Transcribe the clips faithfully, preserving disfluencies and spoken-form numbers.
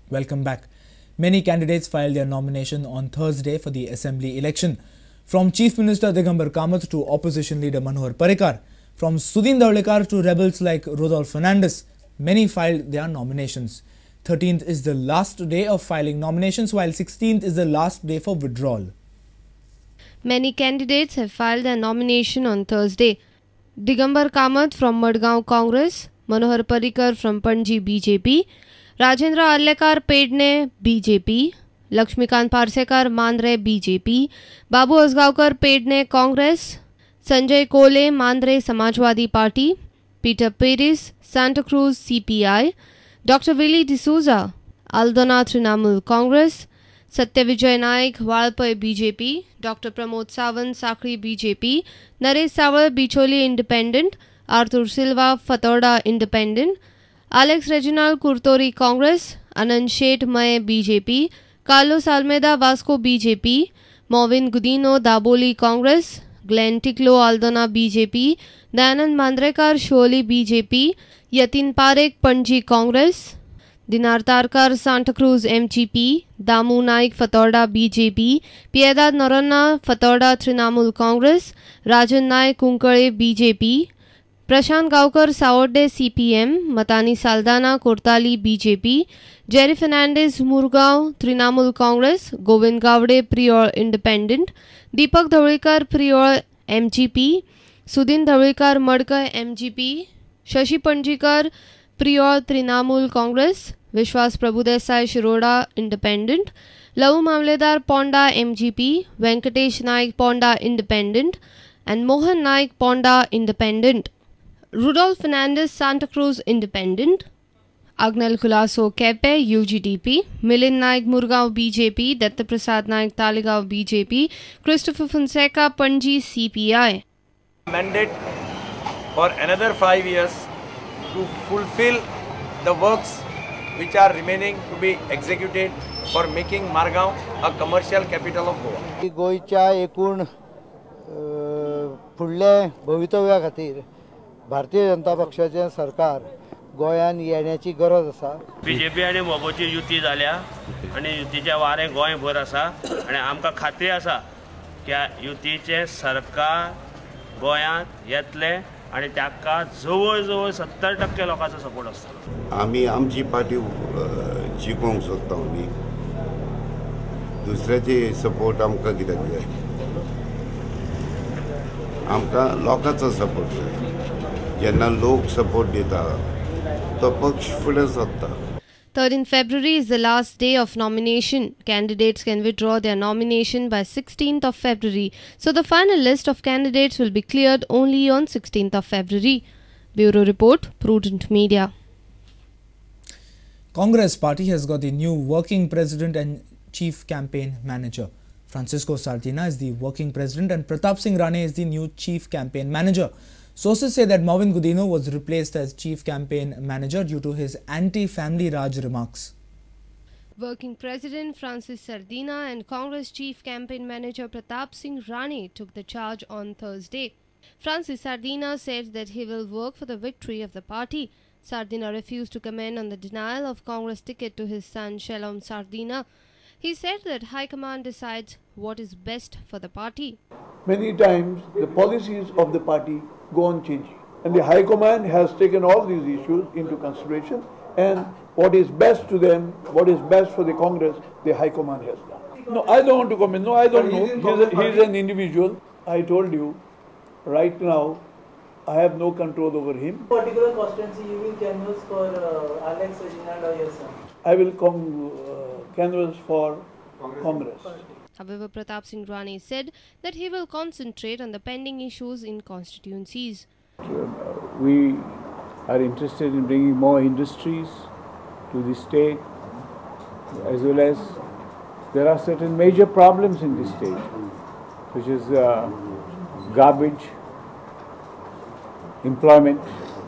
Welcome back. Many candidates filed their nomination on Thursday for the Assembly election. From Chief Minister Digambar Kamath to Opposition Leader Manohar Parrikar, from Sudin Dhawlikar to rebels like Rodolphe Fernandes, many filed their nominations. thirteenth is the last day of filing nominations, while sixteenth is the last day for withdrawal. Many candidates have filed their nomination on Thursday. Digambar Kamath from Madgaon Congress, Manohar Parrikar from Panji B J P, Rajendra Allekar Pedne B J P, Lakshmikant Parsekar Mandre B J P, Babu Asgaonkar Pedne Congress, Sanjay Kole Mandre Samajwadi Party, Peter Perez Santa Cruz C P I, Doctor Willie D'Souza Aldona Trinamool Congress, Satyavijay Naik Valpai B J P, Doctor Pramod Sawant Sakri B J P, Naresh Sawal Bicholi Independent, Arthur Silva Fatorda Independent, Alex Reginald Kurtori Congress, Anand Sheth May B J P, Carlos Almeida Vasco B J P, Movin Gudino Daboli Congress, Glenn Tiklo Aldona B J P, Dayanand Mandrekar Sholi B J P, Yatin Parekh Panji Congress, Dinar Tarkar Santa Cruz M G P, Damu Naik Fatorda B J P, Piedad Noranna Fatorda Trinamool Congress, Rajan Naik Kunkale B J P, Prashant Gaonkar Saurde C P M, Matani Saldana Kortali B J P, Jerry Fernandez Murgaon Trinamool Congress, Govind Gavde Prior Independent, Deepak Dhawlikar Prior M G P, Sudin Dhawlikar Madkai M G P, Shashi Panjikar Prior Trinamool Congress, Vishwas Prabhudesai Shiroda Independent, Lavu Mamledar Ponda M G P, Venkatesh Naik Ponda Independent, and Mohan Naik Ponda Independent. Rudolph Fernandes Santa Cruz Independent, Agnel Khulaso Kepe U G D P, Milind Naik Murgaon B J P, Datta Prasad Naik Talegaon B J P, Christopher Fonseca Panji C P I. Mandate for another five years to fulfill the works which are remaining to be executed for making Margaon a commercial capital of Goa. गोयच्या एकूण फुडले भवितव्या खातीर भारतीय जनता पक्षाचे सरकार गोंयान येण्याची गरज आसा. BJP आनी मोबोची युती जाल्या आनी युतीचे वारें गोंयभर आसा आनी आमकां खात्री आसा की युतीचे सरकार गोंयांत येतले आनी ताका जवळ जवळ सत्तर टक्के लोकांचो सपोर्ट आसता. आमी आमची पार्टी जिखोवंक सोदता आमी दुसऱ्याचे सपोर्ट आमकां कित्याक जाय आमकां लोकांचो सपोर्ट जाय. जेन्ना लोक सपोर्ट दिता तो पक्ष फुडें सरता. thirteenth February is the last day of nomination. Candidates can withdraw their nomination by sixteenth of February. So the final list of candidates will be cleared only on sixteenth of February. Bureau Report, Prudent Media. Congress party has got the new working president and chief campaign manager. Francisco Sardinha is the working president and Pratapsingh Rane is the new chief campaign manager. Sources say that Movin Gudino was replaced as chief campaign manager due to his anti-family Raj remarks. Working President Francis Sardinha and Congress Chief Campaign Manager Pratapsingh Rane took the charge on Thursday. Francis Sardinha said that he will work for the victory of the party. Sardinha refused to comment on the denial of Congress ticket to his son Shalom Sardinha. He said that High Command decides what is best for the party. Many times the policies of the party go on changing and the High Command has taken all these issues into consideration and what is best to them, what is best for the Congress, the High Command has done. No, I don't want to comment. No, I don't know. He's, a, he's an individual. I told you, right now, I have no control over him. Particular constituency you will canvass for uh, Alex Reginald or your son? I will come uh, canvass for Congress. Congress. However, Pratapsingh Rane said that he will concentrate on the pending issues in constituencies. Uh, we are interested in bringing more industries to the state, as well as there are certain major problems in the state, which is uh, garbage, employment,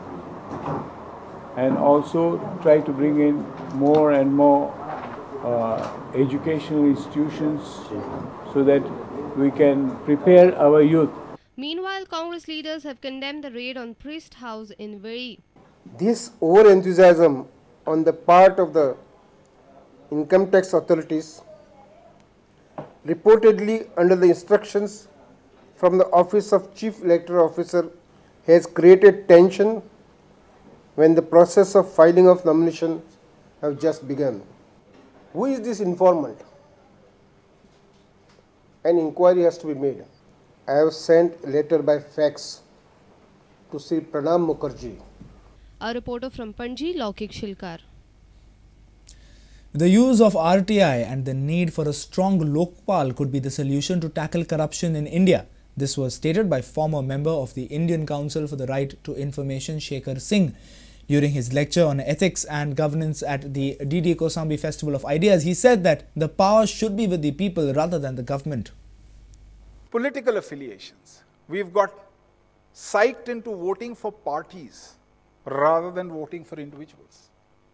and also try to bring in more and more uh, educational institutions so that we can prepare our youth. Meanwhile, Congress leaders have condemned the raid on Priest House in Veri. This over-enthusiasm on the part of the income tax authorities, reportedly under the instructions from the Office of Chief Electoral Officer, has created tension when the process of filing of nominations have just begun. Who is this informant? An inquiry has to be made. I have sent a letter by fax to Sri Pranam Mukherjee. A reporter from Panji, Laukik Shilkar. The use of R T I and the need for a strong Lokpal could be the solution to tackle corruption in India. This was stated by former member of the Indian Council for the Right to Information, Shekhar Singh. During his lecture on ethics and governance at the D D Kosambi Festival of Ideas, he said that the power should be with the people rather than the government. Political affiliations. We've got psyched into voting for parties rather than voting for individuals.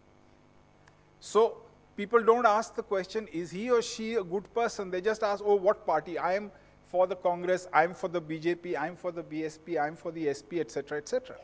So people don't ask the question, is he or she a good person? They just ask, oh, what party? I am for the Congress, I am for the B J P, I am for the B S P, I am for the S P, et cetera, et cetera.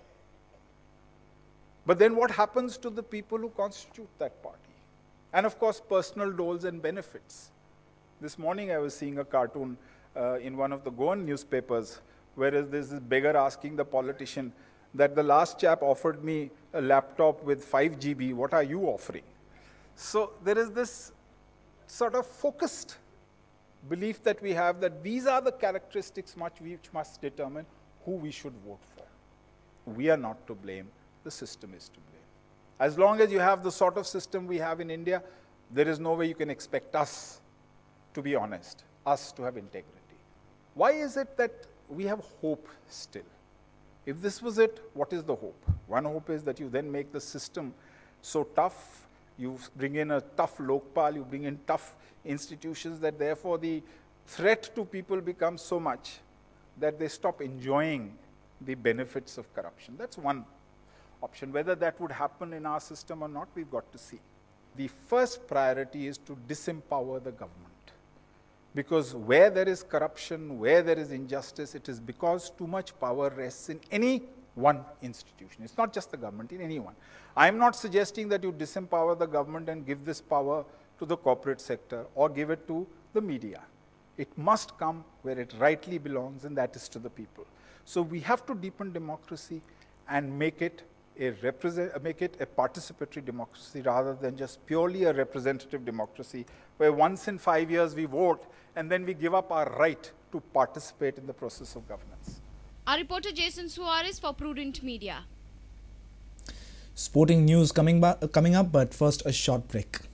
But then what happens to the people who constitute that party? And of course, personal doles and benefits. This morning I was seeing a cartoon uh, in one of the Goan newspapers, whereas there's this beggar asking the politician that the last chap offered me a laptop with five G B, what are you offering? So there is this sort of focused belief that we have that these are the characteristics much which must determine who we should vote for. We are not to blame. The system is to blame. As long as you have the sort of system we have in India, there is no way you can expect us to be honest, us to have integrity. Why is it that we have hope still? If this was it, what is the hope? One hope is that you then make the system so tough, you bring in a tough Lokpal, you bring in tough institutions, that therefore the threat to people becomes so much that they stop enjoying the benefits of corruption. That's one option. Whether that would happen in our system or not, we've got to see. The first priority is to disempower the government. Because where there is corruption, where there is injustice, it is because too much power rests in any one institution. It's not just the government, in any one. I'm not suggesting that you disempower the government and give this power to the corporate sector or give it to the media. It must come where it rightly belongs, and that is to the people. So we have to deepen democracy and make it a represent, make it a participatory democracy rather than just purely a representative democracy, where once in five years we vote and then we give up our right to participate in the process of governance. Our reporter Jason Suarez for Prudent Media. Sporting news coming, coming up, but first a short break.